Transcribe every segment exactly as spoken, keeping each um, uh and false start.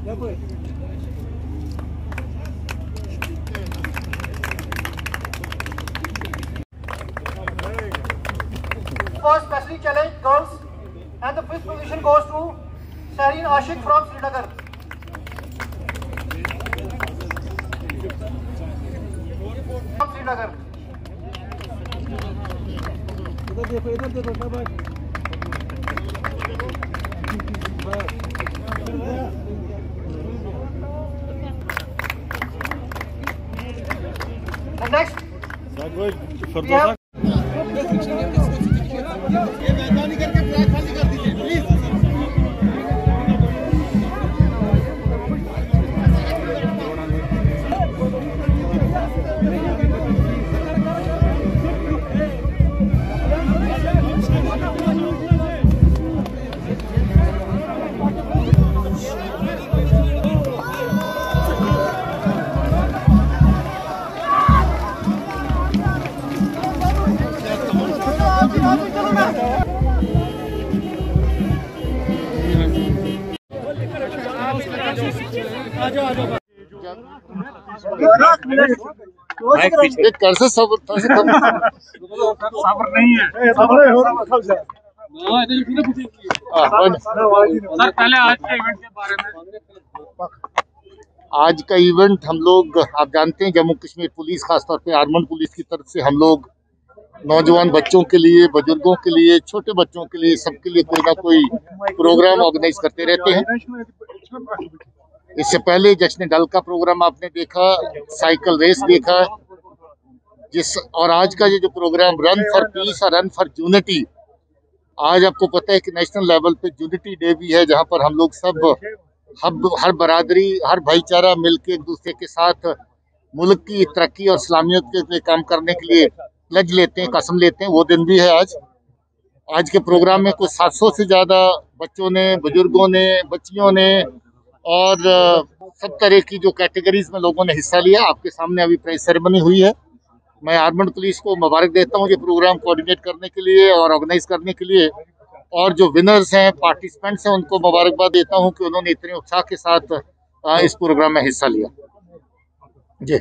For specially challenged girls, and the fifth position goes to Shireen Ashik from Srinagar. From Srinagar. इधर देखो, इधर देखो शाबाश। And next, we have कर से सब्र सब्र नहीं है सब्र हो रहा है सर। पहले आज के इवेंट के बारे में। आज का इवेंट हम लोग, आप जानते हैं, जम्मू कश्मीर पुलिस, खासतौर पे आर्मड पुलिस की तरफ से हम लोग नौजवान बच्चों के लिए, बुजुर्गों के लिए, छोटे बच्चों के लिए, सबके लिए कोई ना कोई प्रोग्राम ऑर्गेनाइज करते रहते हैं। इससे पहले जश्न डल का प्रोग्राम आपने देखा, साइकिल रेस देखा, जिस और आज का ये जो प्रोग्राम रन फॉर पीस और रन फॉर यूनिटी, आज आपको पता है कि नेशनल लेवल पे यूनिटी डे भी है, जहां पर हम लोग सब हर हर बरादरी, हर भाईचारा मिलकर एक दूसरे के साथ मुल्क की तरक्की और इस्लामियत के लिए काम करने के लिए प्लेज लेते हैं, कसम लेते हैं। वो दिन भी है आज। आज के प्रोग्राम में कुछ सात सौ से ज़्यादा बच्चों ने, बुजुर्गों ने, बच्चियों ने और सब तरह की जो कैटेगरीज में लोगों ने हिस्सा लिया। आपके सामने अभी प्रेस सेरेमनी हुई है। मैं आर्मड पुलिस को मुबारक देता हूँ ये प्रोग्राम कोऑर्डिनेट करने के लिए और ऑर्गेनाइज करने के लिए, और जो विनर्स हैं, पार्टिसिपेंट्स हैं, उनको मुबारकबाद देता हूँ कि उन्होंने इतने उत्साह के साथ इस प्रोग्राम में हिस्सा लिया। जी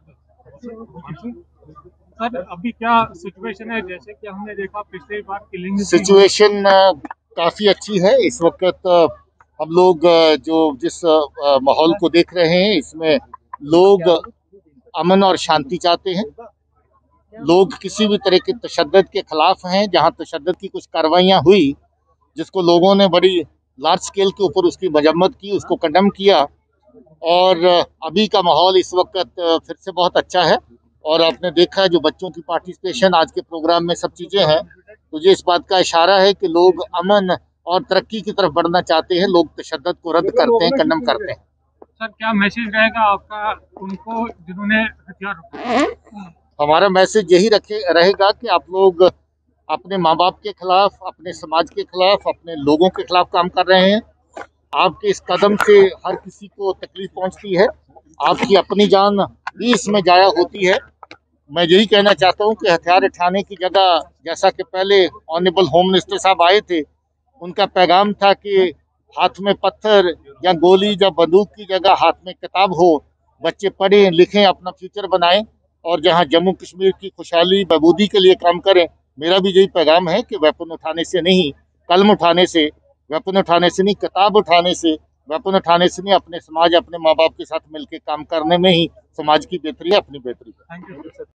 सर, अभी क्या सिचुएशन है? जैसे कि हमने देखा पिछली बार किलिंग, सिचुएशन काफ़ी अच्छी है इस वक्त। हम लोग जो जिस माहौल को देख रहे हैं, इसमें लोग अमन और शांति चाहते हैं। लोग किसी भी तरह के तशद्दुद के खिलाफ हैं। जहां तशद्दुद की कुछ कार्रवाइयां हुई, जिसको लोगों ने बड़ी लार्ज स्केल के ऊपर उसकी मजम्मत की, उसको कंडेम किया, और अभी का माहौल इस वक्त फिर से बहुत अच्छा है। और आपने देखा है जो बच्चों की पार्टिसिपेशन आज के प्रोग्राम में, सब चीज़ें हैं, तो ये इस बात का इशारा है कि लोग अमन और तरक्की की तरफ बढ़ना चाहते हैं। लोग तशद्दुद को रद्द करते हैं, कंडेम करते हैं। सर, क्या मैसेज रहेगा आपका उनको जिन्होंने हथियार उठाए? हमारा मैसेज यही रखे रहेगा कि आप लोग अपने माँ बाप के खिलाफ, अपने समाज के खिलाफ, अपने लोगों के खिलाफ काम कर रहे हैं। आपके इस कदम से हर किसी को तकलीफ पहुंचती है, आपकी अपनी जान भी इसमें जाया होती है। मैं यही कहना चाहता हूं कि हथियार उठाने की जगह, जैसा कि पहले ऑनरेबल होम मिनिस्टर साहब आए थे, उनका पैगाम था कि हाथ में पत्थर या गोली या बंदूक की जगह हाथ में किताब हो, बच्चे पढ़ें, लिखें, अपना फ्यूचर बनाएं और जहां जम्मू कश्मीर की खुशहाली बहबूदी के लिए काम करें। मेरा भी यही पैगाम है कि वेपन उठाने से नहीं, कलम उठाने से, वेपन उठाने से नहीं, किताब उठाने से, वेपन उठाने से नहीं, अपने समाज, अपने माँ बाप के साथ मिलकर काम करने में ही समाज की बेहतरी है, अपनी बेहतरी है।